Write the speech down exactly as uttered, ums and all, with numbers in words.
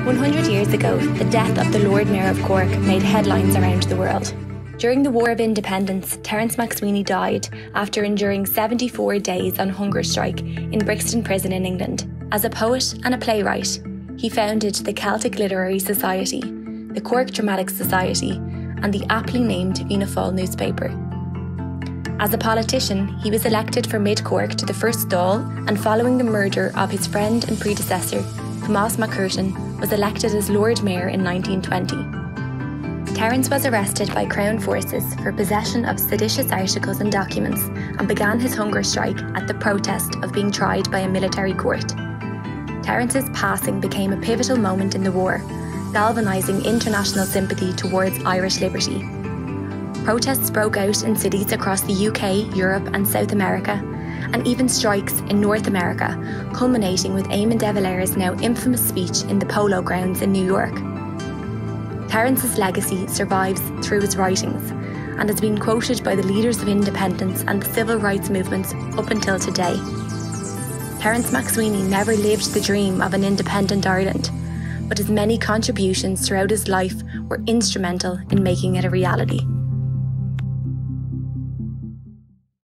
one hundred years ago, the death of the Lord Mayor of Cork made headlines around the world. During the War of Independence, Terence MacSwiney died after enduring seventy-four days on hunger strike in Brixton Prison in England. As a poet and a playwright, he founded the Celtic Literary Society, the Cork Dramatic Society, and the aptly named Fianna Fáil newspaper. As a politician, he was elected for Mid-Cork to the first Dáil, and following the murder of his friend and predecessor, Tomás Mac Curtin, was elected as Lord Mayor in nineteen twenty. Terence was arrested by Crown forces for possession of seditious articles and documents and began his hunger strike at the protest of being tried by a military court. Terence's passing became a pivotal moment in the war, galvanising international sympathy towards Irish liberty. Protests broke out in cities across the U K, Europe and South America, and even strikes in North America, culminating with Eamon de Valera's now infamous speech in the Polo Grounds in New York. Terence's legacy survives through his writings and has been quoted by the leaders of independence and the civil rights movements up until today. Terence MacSwiney never lived the dream of an independent Ireland, but his many contributions throughout his life were instrumental in making it a reality.